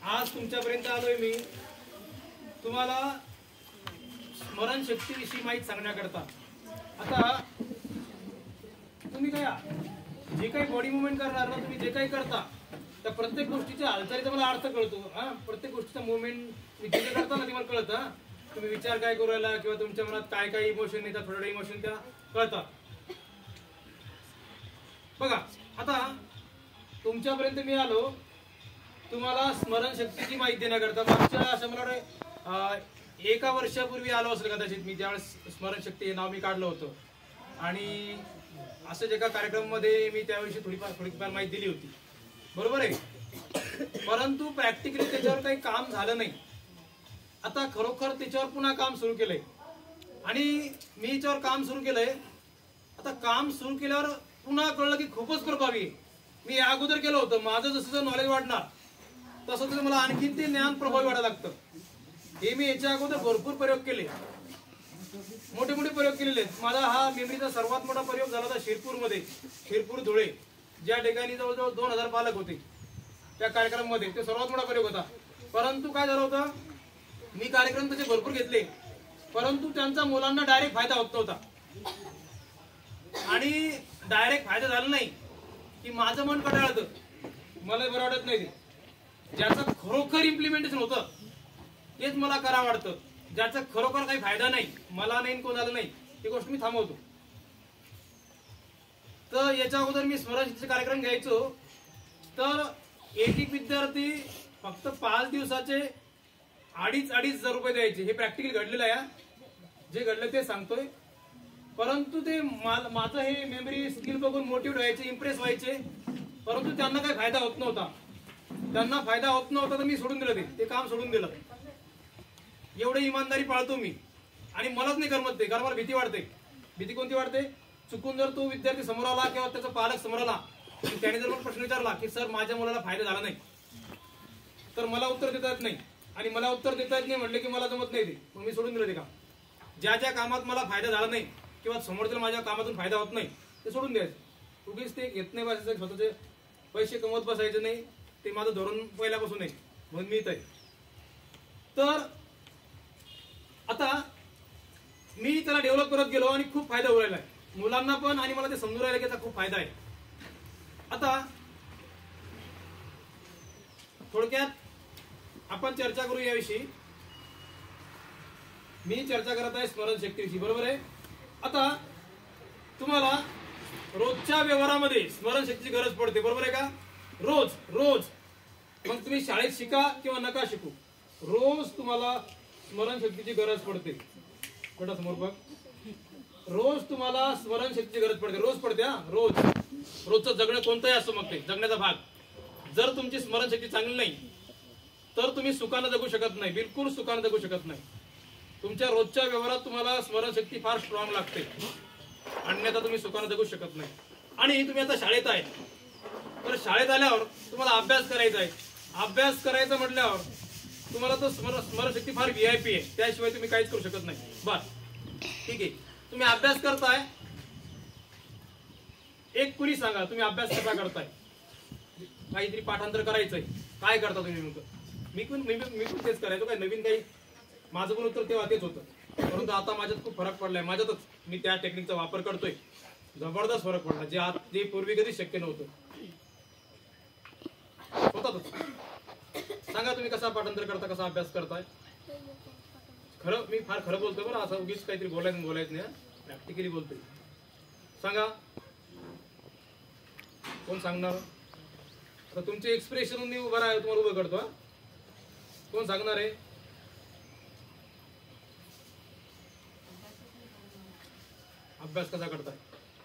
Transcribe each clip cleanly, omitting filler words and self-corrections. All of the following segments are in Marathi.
आज तुमच्यापर्यंत आलोय मी तुम्हाला स्मरणशक्तीविषयी माहिती सांगण्याकरता। आता तुम्ही काय जे काही बॉडी मुवमेंट करणार ना, तुम्ही जे काही करता त्या प्रत्येक गोष्टीच्या हालचालीचा मला अर्थ कळतो। प्रत्येक गोष्टीचा मुवमेंट जे करता ना ते मला कळतं। तुम्ही विचार काय करू राहिला किंवा तुमच्या मनात काय काय इमोशन येतात, थोडे इमोशन त्या कळतात। बघा आता तुमच्यापर्यंत मी आलो तुम्हाला स्मरणशक्तीची माहिती देण्याकरता। मागच्या असं मला वाटतं 1 वर्षापूर्वी आलो असेल कदाचित मी, ज्यावेळेस स्मरणशक्ती हे नाव मी काढलं होतं आणि असंच एका कार्यक्रमामध्ये मी त्याविषयी थोडीफार माहिती दिली होती, बरोबर आहे। परंतु प्रॅक्टिकली त्याच्यावर काही काम झालं नाही। आता खरोखर त्याच्यावर पुन्हा काम सुरू केलंय आणि मी याच्यावर काम सुरू केलंय। आता काम सुरू केल्यावर पुन्हा कळलं की खूपच प्रभावी आहे। मी अगोदर केलं होतं, माझं जसं नॉलेज वाढणार तसं तसं मला आणखीन ते ज्ञान प्रभावी वाढायला लागतं। हे मी याच्या अगोदर भरपूर प्रयोग केले, मोठे मोठे प्रयोग केलेले आहेत। माझा हा मेमरीचा सर्वात मोठा प्रयोग झाला होता शिरपूरमध्ये, शिरपूर धुळे, ज्या ठिकाणी जवळजवळ 2000 पालक होते त्या कार्यक्रमामध्ये, ते सर्वात मोठा प्रयोग होता। परंतु काय झालं होतं, मी कार्यक्रम त्याचे भरपूर घेतले परंतु त्यांचा मुलांना डायरेक्ट फायदा होत नव्हता। आणि डायरेक्ट फायदा झाला नाही की माझं मन कंटाळतं, मला बरं वाटत नाही। ज्याचं खरोखर इम्प्लिमेंटेशन होतं तेच मला करा वाटतं, ज्याचा खरोखर काही फायदा नाही, मला नाही कोणाला नाही, ती गोष्ट मी थांबवतो। तर याच्या अगोदर मी स्मरणशक्तीचे कार्यक्रम घ्यायचो तर एक विद्यार्थी फक्त 5 दिवसाचे 2,500 रुपये द्यायचे। हे प्रॅक्टिकली घडलेलं आहे, जे घडलं ते सांगतोय। परंतु ते माझं हे मेमरी स्किल बघून मोटिवेट व्हायचे, इम्प्रेस व्हायचे, परंतु त्यांना काही फायदा होत नव्हता। त्यांना फायदा होत नव्हता तर मी सोडून दिलं, ते काम सोडून दिलं। एवढी इमानदारी पाळतो मी आणि मलाच नाही करमत ते, कारण मला भीती वाटते। भीती कोणती वाटते, चुकून जर तो विद्यार्थी समोर आला किंवा त्याचा पालक समोर आला आणि त्याने जर मला प्रश्न विचारला की सर माझ्या मुलाला फायदा झाला नाही, तर मला उत्तर देता येत नाही। आणि मला उत्तर देता येत नाही म्हटलं की मला जमत नाही ते, मग मी सोडून दिलं ते काम। ज्या ज्या कामात मला फायदा झाला नाही किंवा समोरच्या माझ्या कामातून फायदा होत नाही ते सोडून द्यायचं। उगीच ते घेत नाही बसायचं, स्वतःचे पैसे कमवत बसायचे नाही, ते माझं धोरण पहिल्यापासून आहे, म्हणून मी इथं आहे। तर आता मी त्याला डेव्हलप करत गेलो आणि खूप फायदा होऊ राहिला आहे मुलांना पण, आणि मला ते समजून राहिलं की त्याचा खूप फायदा आहे। आता थोडक्यात आपण चर्चा करू याविषयी। मी चर्चा करत आहे स्मरणशक्तीविषयी, बरोबर आहे। आता तुम्हाला रोजच्या व्यवहारामध्ये स्मरणशक्तीची गरज पडते, बरोबर आहे का? रोज रोज, मग तुम्ही शाळेत शिका किंवा नका शिकू, रोज तुम्हाला स्मरणशक्तीची गरज पडते। थोडा समोर बघ, रोज तुम्हाला स्मरणशक्तीची गरज पडते, रोज पडते। रोज, रोजचं जगणं कोणतंही असतं, मग ते जगण्याचा भाग। जर तुमची स्मरणशक्ती चांगली नाही तर तुम्ही सुखानं जगू शकत नाही, बिलकुल सुखानं जगू शकत नाही। तुमच्या रोजच्या व्यवहारात तुम्हाला स्मरणशक्ती फार स्ट्रॉंग लागते, अन्यथा तुम्ही सुखानं जगू शकत नाही। आणि तुम्ही आता शाळेत आहे, तर शाळेत आल्यावर तुम्हाला अभ्यास करायचा आहे। अभ्यास करायचा म्हटल्यावर तुम्हाला तो स्मरणशक्ती फार VIP आहे, त्याशिवाय तुम्ही काहीच करू शकत नाही। बस ठीक आहे, तुम्ही अभ्यास करताय, एक कुणी सांगा तुम्ही अभ्यास कसा करताय? काहीतरी पाठांतर करायचंय, काय करता तुम्ही नेमकं? मी पण तेच करायचो, काय नवीन काही, माझं पण उत्तर तेव्हा तेच होतं। परंतु आता माझ्यात खूप फरक पडलाय, माझ्यातच मी त्या टेक्निकचा वापर करतोय, जबरदस्त फरक पडला, जे पूर्वी कधी शक्य नव्हतं। होतातच। सांगा तुम्ही कसा पाठांतर करता, कसा अभ्यास करताय? खरं, मी फार खरं बोलतोय बरं, असं उगीच काहीतरी बोलायचं नाही, प्रॅक्टिकली बोलतोय। सांगा कोण सांगणार? आता तुमचे एक्सप्रेशन मी उभा राहा, तुम्हाला उभं करतो। कोण सांगणार आहे? अभ्यास कसा करताय?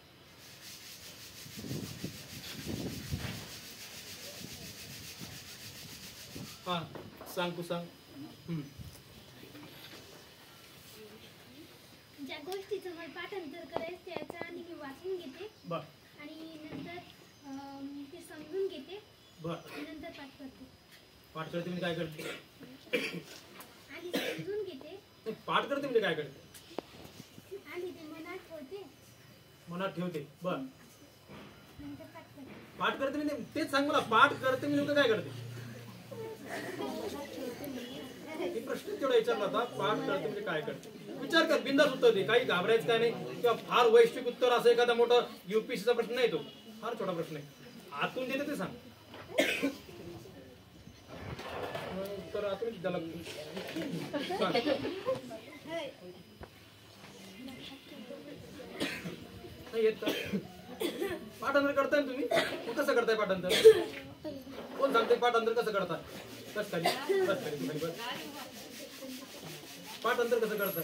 हा सांग, तू सांग। ज्या गोष्टीचं मला पाठांतर करायचं त्याचं आधी मी वाचून घेते, बर, आणि नंतर ते समजून घेते, बर, नंतर पाठ करते। पाठ करते म्हणजे काय करते? आधी समजून घेते। पाठ करते म्हणजे काय करते? आधी ते मनात ठेवते, मनात ठेवते, बर, नंतर पाठ करते। पाठ करते म्हणजे तेच सांग मला, पाठ करते म्हणजे काय करते? हे प्रश्न तेवढा विचारला होता, पाठ करते म्हणजे काय करते विचार कर, बिंदास उत्तर दे, काही घाबरायचं काय नाही. किंवा फार वैश्विक उत्तर असं एखादा मोठा युपीएससीचा प्रश्न नाही, तो फार छोटा प्रश्न आहे. आतून देते ते सांग, तर आतून त्याला येत का? पाठांतर करताय तुम्ही? कसं करताय पाठांतर? कोण सांगते पाठांतर कसं करताय? बस खाली बस खाली बस. पाठांतर कसं करताय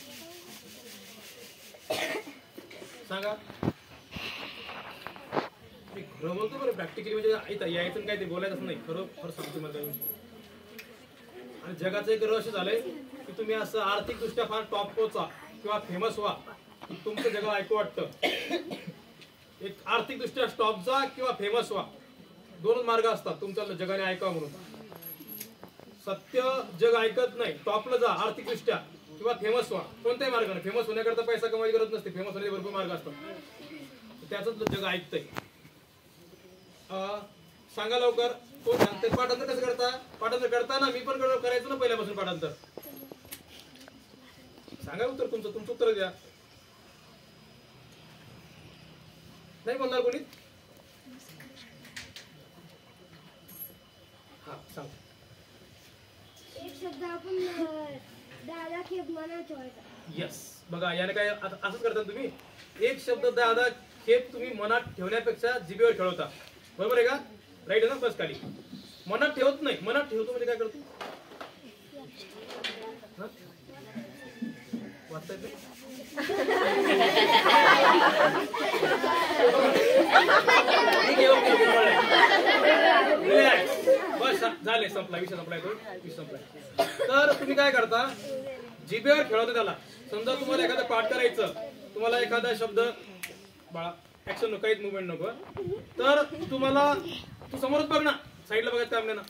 सांगा. मी खरं बोलतो बरं, प्रॅक्टिकली म्हणजे यायचं काय ते बोलायचं नाही, खरं सांगतो मला. आणि जगाचं एक रहस्य झालंय की तुम्ही असं आर्थिकदृष्ट्या फार टॉप पोचा किंवा फेमस व्हा, तुमचं जगाला ऐकू वाटतं. एक आर्थिकदृष्ट्या टॉप जा किंवा फेमस व्हा, दोनच मार्ग असतात तुमच्या जगाने ऐकावं म्हणून. सत्य जग ऐकत नाही. टॉपला जा आर्थिकदृष्ट्या किंवा फेमस व्हा, कोणत्याही मार्गाने. फेमस होण्याकरता पैसा कमाई गरज नसते, फेमस होण्याचे भरपूर मार्ग असतात, त्याच जग ऐकतंय. सांगा लवकर कोण सांगते पाठांतर कसं करता? पाठांतर करताना मी पण करायचो ना पहिल्यापासून पाठांतर. सांगा उत्तर तुमचं उत्तर द्या. नाही बोलणार कोणी? हा सांग. एक शब्द आपण 10 खेप मनात ठेवायचा. यस, बघा याने काय असंच करता तुम्ही. एक शब्द 10 खेप तुम्ही मनात ठेवण्यापेक्षा जिभेवर खेळवता, बरोबर आहे का? राईट आहे ना? बस खाली मनात ठेवत नाही. मनात ठेवतो म्हणजे काय करतो? वाचता येत नाही? बस झाले, संपला विषय, संपलाय तो विषय संपलाय. तर तुम्ही काय करता? जिभेवर खेळवता त्याला. समजा तुम्हाला एखादं पाठ करायचं, तुम्हाला एखादा शब्द, बाळा ऍक्शन नको, काहीच मुवमेंट नको. तर तुम्हाला तू समोरच बघ ना, साईडला बघायचं काम नाही ना.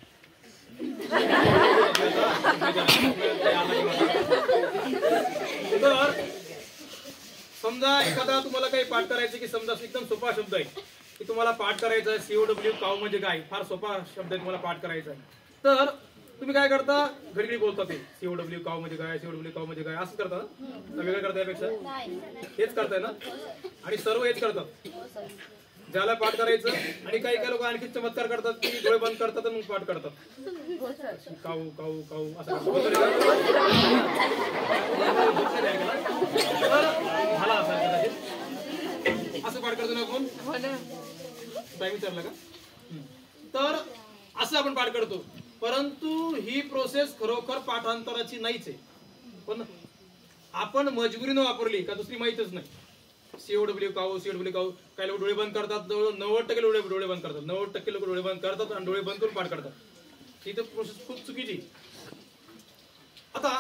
तर समजा एखादा तुम्हाला काही पाठ करायचं की समजा एकदम सोपा शब्द आहे की तुम्हाला पाठ करायचा आहे, COW काऊ म्हणजे काय, फार सोपा शब्द आहे, तुम्हाला पाठ करायचा आहे. तर तुम्ही काय करता? घडी बोलता ते COW काऊ म्हणजे काय, COW काऊ म्हणजे काय, असंच करता ना? वेगळं करता यापेक्षा हेच करताय ना? आणि सर्व हेच करतात ज्याला पाठ करायचं. आणि काही काही लोक आणखी चमत्कार करतात की डोळे बंद करतात आणि मग पाठ करतात. काऊ काऊ काऊ असं झाला असं पाठ करतो ना कोण? काय विचारलं का? तर असं आपण पाठ करतो. परंतु ही प्रोसेस खरोखर पाठांतराची नाहीच आहे, पण आपण मजबुरीनं वापरली का दुसरी माहीतच नाही. COW काऊ, COW काऊ. काही लोक डोळे बंद करतात, 90% डोळे बंद करतात, 90% लोक डोळे बंद करतात आणि डोळे बंद करून पाठ करतात. ही तर प्रोसेस खूप चुकीची. आता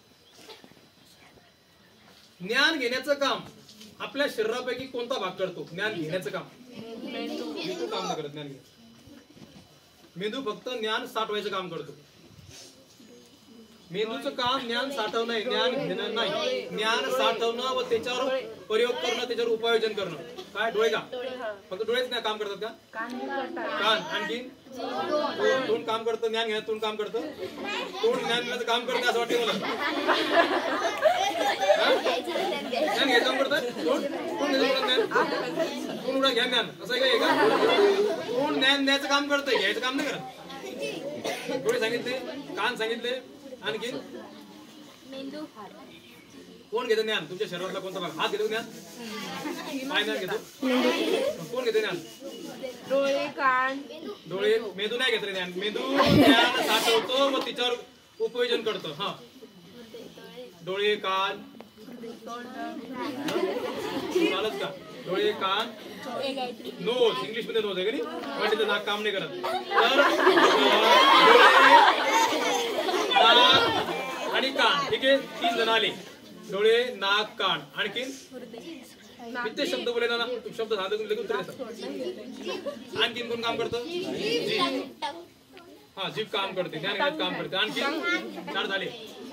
ज्ञान घेण्याचं काम आपल्या शरीरापैकी कोणता भाग करतो? ज्ञान घेण्याचं काम मेंदू काम नाही करत. ज्ञान घ्यायचं मेंदू फक्त ज्ञान साठवायचं काम करतो. मेंदूचं काम ज्ञान साठवणं आहे, ज्ञान घेणं नाही. ज्ञान साठवणं व त्याच्यावर प्रयोग करणं, त्याच्यावर उपायोजन करणं. काय डोळे का? फक्त डोळेच नाही काम करतात का? कान आणखी तोंड काम करतं. ज्ञान घेण्यात तोंड काम करतं. तोंड ज्ञान घेण्याचं काम करतं असं वाटतं मला. ज्ञान घ्यायचं काम करतं तोंड घ्यायचं तोंड उडा घ्या ज्ञान असं आहे का? तोंड ज्ञान द्यायचं काम करतंय, घ्यायचं काम नाही करत. डोळे सांगितले, कान सांगितले, आणखी कोण घेतो ज्ञान? तुमच्या शरीरातला कोणता भाग? हात घेतो ज्ञान? काय ज्ञान घेतो? कोण घेतो ज्ञान? डोळे, कान. डोळे. मेंदू नाही घेत रे ज्ञान. मेंदू ज्ञान साठवतो व तिच्यावर उपयोजन करतो. हा, डोळे, कान चालत का? डोळे, कान, नोज. इंग्लिश मध्ये नोज आहे का नाही? पण नाक काम नाही करत. तर नाक आणि कान, ठीक आहे, 3 जण आले. डोळे, नाक, कान, आणखी किती शब्द बोले ना? शब्द सांगतो तुम्ही लगेच उत्तर देता. आणखीन कोण काम करतं? जीभ. हा, जीभ काम करते, ज्ञान घेण्यात काम करते. आणखी 4 झाले.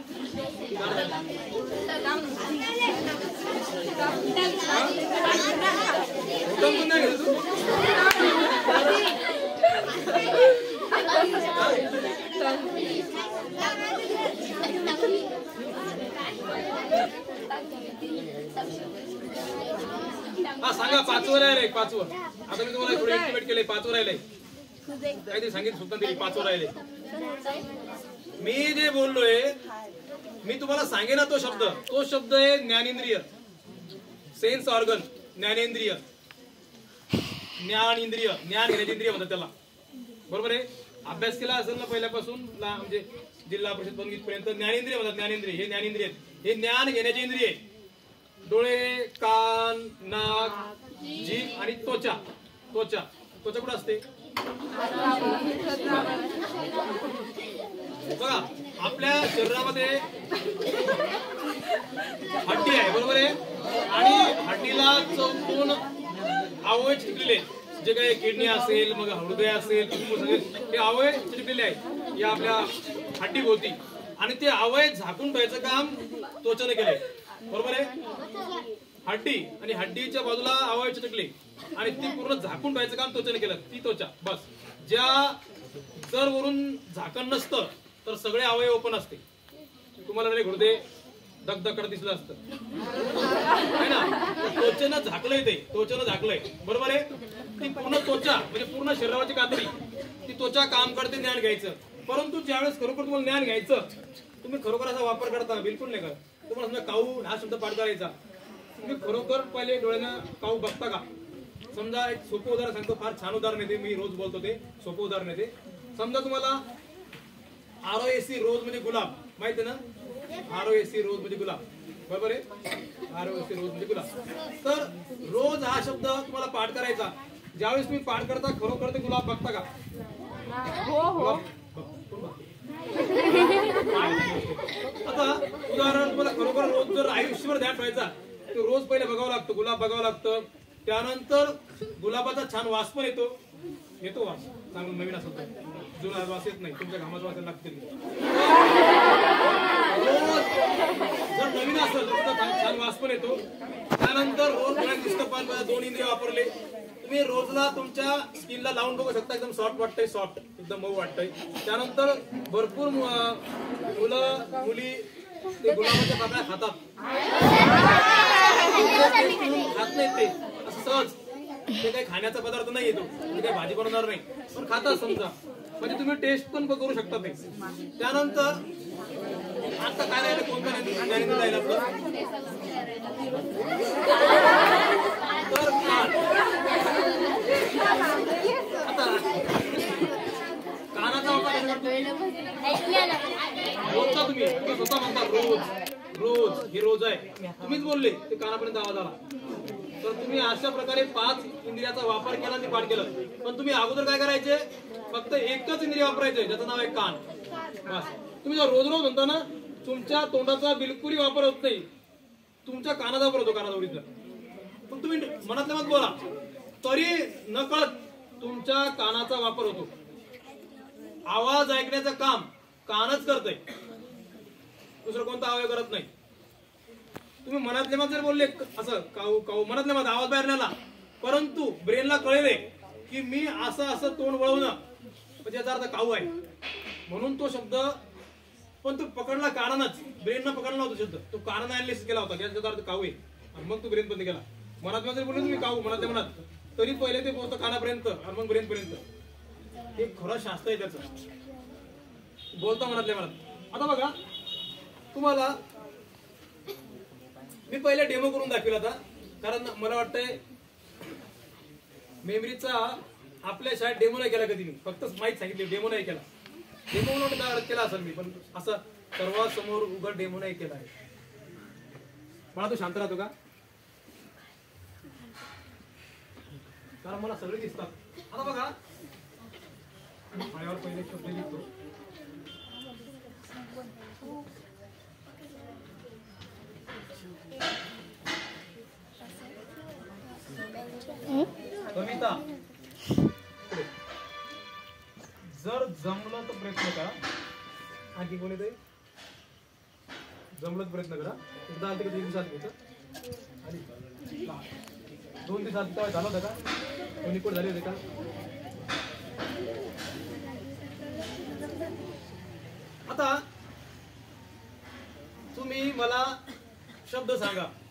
उत्तम नाही घेतो तू? हा सांगा, पाचवं राहिलंय, पाचवं. आता मी तुम्हाला थोडं इंटिमेट केलंय, पाचवं राहिलंय. काहीतरी सांगितलं सुद्धा दिली, पाचवं राहिले. मी जे बोललोय, मी तुम्हाला सांगेन तो शब्द आहे ज्ञानेंद्रिय, सेन्स ऑर्गन. ज्ञानेंद्रिय, ज्ञान इंद्रिय, ज्ञान घेण्याचे इंद्रिय म्हणतात त्याला. बरोबर आहे. अभ्यास केला असेल ना पहिल्यापासून, म्हणजे जिल्हा परिषद पण इथपर्यंत ज्ञानेंद्रिय म्हणतात. ज्ञानेंद्रिय हे ज्ञानेंद्रिय, हे ज्ञान घेण्याचे इंद्रिय. डोळे, कान, नाक, जीभ आणि त्वचा. त्वचा कुठे असते बघा. आपल्या शरीरामध्ये हड्डी आहे, बरोबर आहे. आणि हड्डीला चौकोन अवयव चिटकलेले, जे काही किडनी असेल, मग हृदय असेल, फुफ्फुस असेल, हे अवयव चिटकलेले आहेत या आपल्या हड्डी भोवती. आणि ते अवयव झाकून ठेवायचं काम त्वचेने केलंय, बरोबर आहे. हड्डी आणि हड्डीच्या बाजूला अवयव चिटकले आणि ती पूर्ण झाकून ठेवायचं काम त्वचेने केलं, ती त्वचा. बस. जर वरून झाकण नसतं तर सगळे अवयव ओपन असते. तुम्हाला हृदय दगदग दिसलं असतं है ना. त्वचेनं झाकलंय, ते त्वचेनं झाकलंय, बरोबर आहे. ती पूर्ण त्वचा म्हणजे पूर्ण शरीराची कातडी, ती त्वचा काम करते ज्ञान घ्यायचं. परंतु ज्यावेळेस खरोखर तुम्हाला ज्ञान घ्यायचं, तुम्ही खरोखर असा वापर करता बिलकुल नाही करत. तुम्हाला समजा काऊ हा शब्द पाठ करायचा, तुम्ही खरोखर पहिले डोळ्यानं काऊ बघता का? समजा एक सोपं उदाहरण सांगतो, फार छान उदाहरण येते, मी रोज बोलतो ते सोपं उदाहरण येते. समजा तुम्हाला ROSC रोज म्हणजे गुलाब माहिती आहे ना. ROSC रोज म्हणजे गुलाब, बरोबर आहे. ROSC रोज म्हणजे गुलाब. तर रोज हा शब्द तुम्हाला पाठ करायचा. ज्यावेळेस तुम्ही पाठ करता खरोखर ते गुलाब बघता का? हो. आता उदाहरण तुम्हाला खरोखर रोज जर आयुष्यभर ध्यान ठेवायचा, तर रोज पहिले बघावं लागतं, गुलाब बघावं लागतं. त्यानंतर गुलाबाचा छान वास पण येतो वास चांगला नवीन असतो, जुना वास येत नाही, तुमच्या घामाचा वास लागते. जर नवीन असेल तर छान वास पण येतो. त्यानंतर रोज दिसतं 2 इंद्रिय वापरले तुम्ही रोजला तुमच्या स्किनला लावून बघू शकता, एकदम सॉफ्ट वाटतंय, सॉफ्ट एकदम मऊ वाटतंय. त्यानंतर भरपूर मुलं मुली ते गुलाबाच्या पाकळ्या खातात, खात नाहीत ते असं सहज. ते काही खाण्याचा पदार्थ नाही येतो, ते काही भाजी बनवणार नाही, पण खातात समजा, म्हणजे तुम्ही टेस्ट पण करू शकता ते. त्यानंतर आता काय राहिलं, कोणतं राहिलं आपलं, तर आता कानाचा रोजचा तुम्ही स्वतः म्हणता रोज हे रोज आहे, तुम्हीच बोलले ते कानापर्यंत आवाज आला. तर तुम्ही अशा प्रकारे 5 इंद्रियाचा वापर केला आणि पाठ केलं. पण तुम्ही अगोदर काय करायचे, फक्त एकच इंद्रिय वापरायचे, ज्याचं नाव आहे कान. बस. तुम्ही जर रोज म्हणता ना, तुमच्या तोंडाचा बिलकुलही वापर होत नाही, तुमच्या कानाचा वापर होतो, कानाजवळीचा. पण तुम्ही मनातल्या मत बोला तरी नकळत तुमच्या कानाचा वापर होतो. आवाज ऐकण्याचं काम कानच करतंय, दुसरं कोणता अवयव करत नाही. तुम्ही मनातल्या मत जर बोलले असं काऊ काऊ, मनातल्या मत आवाज बाहेर नेला, परंतु ब्रेनला कळले की मी असं तोंड वळवणं म्हणजे याचा अर्थ काऊ आहे, म्हणून तो शब्द पण तो पकडला कानानच, ब्रेननं पकडला होता शब्द, तो कानानं अनालिसिस केला होता याचा अर्थ काऊ आहे, आणि मग तो ब्रेन बंद केला. मनात जर बोलले तुम्ही काऊ मनातल्या मनात, तरी पहिले ते पोहोचतं कानापर्यंत आणि मग ब्रेन पर्यंत. हे खरं शास्त्र आहे त्याचं, बोलता मनातल्या मनात. आता बघा तुम्हाला मी पहिले डेमो करून दाखवला होता, कारण मला वाटतंय मेमरीचा आपल्या शाळेत डेमो नाही केला कधी मी, फक्त माहिती सांगितली, डेमो नाही केला. डेमो केला असेल मी, पण असं सर्वांसमोर उघड डेमो नाही केला आहे. मला तू शांत राहतो का, कारण मला सगळे दिसतात. आता बघा पायावर पहिले शब्द लिहितो, कविता. जर जमलं तर प्रयत्न करा, आणखी कोणी ते जमलं तर प्रयत्न करा. एकदा आलं तर 2 दिवसात होतं आणि 2 दिवसात झालं होतं का, कोणी कोण झाले होते का? आता तुम्ही मला शब्द सांगा